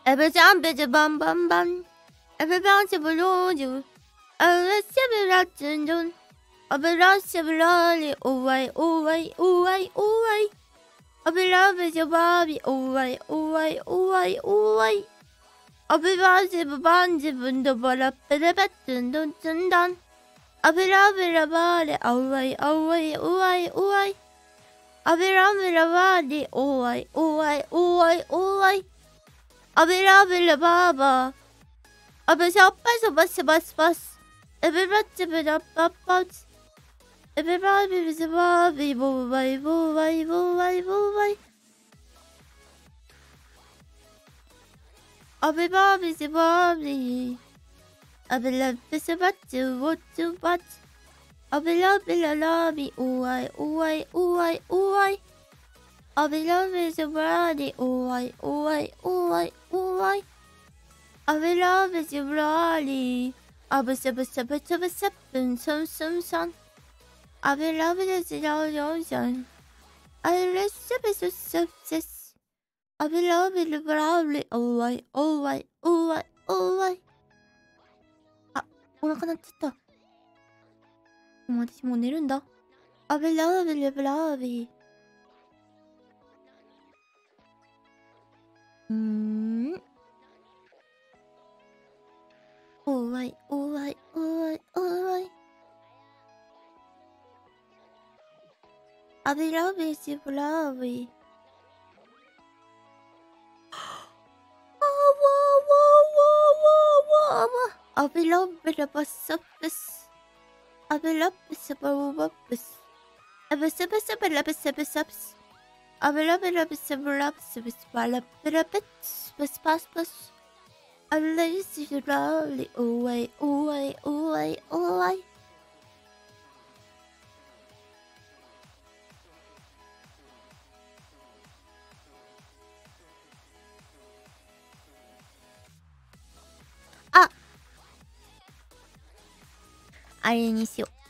Every time bitch a bum bum bum. Every bounce of a load you. Let's have a rat and done. I'll be lost of a lolly. Oh, I, oh, I, oh, I, oh, I. I'll be love with your Bobby. Oh, I, oh, I, oh, I, oh, I. I'll be lost of a band of the ball up at the bed and done. I'll be love with a body. Oh, I, oh, I, oh, I, oh, I. I'll be love with a body. Oh, I, oh, I, oh, I, oh, I. I'll be love with a baba. I'll be so bus. Everybody up. Everybody is a Bobby. Boo. I'll be Bobby's a Bobby. I'll be love is a but to but. I'll be love in a lobby. Ooh, I. I'll be love is a body. Ooh, I. I'll be love is a body. I'll be some. I'll be love is a young. I'll be substance. I'll be love in a body. Oh, I. あ、お腹鳴っちゃった。もう私もう寝るんだ。I'll be love in a body. おわい。I'll be love is your love. I'll be love with a bus of this. I'll be love with a bus. I'll be subs. I'll be love with a bus. I'll lazy you lovely. Oh, I. あれにしよう。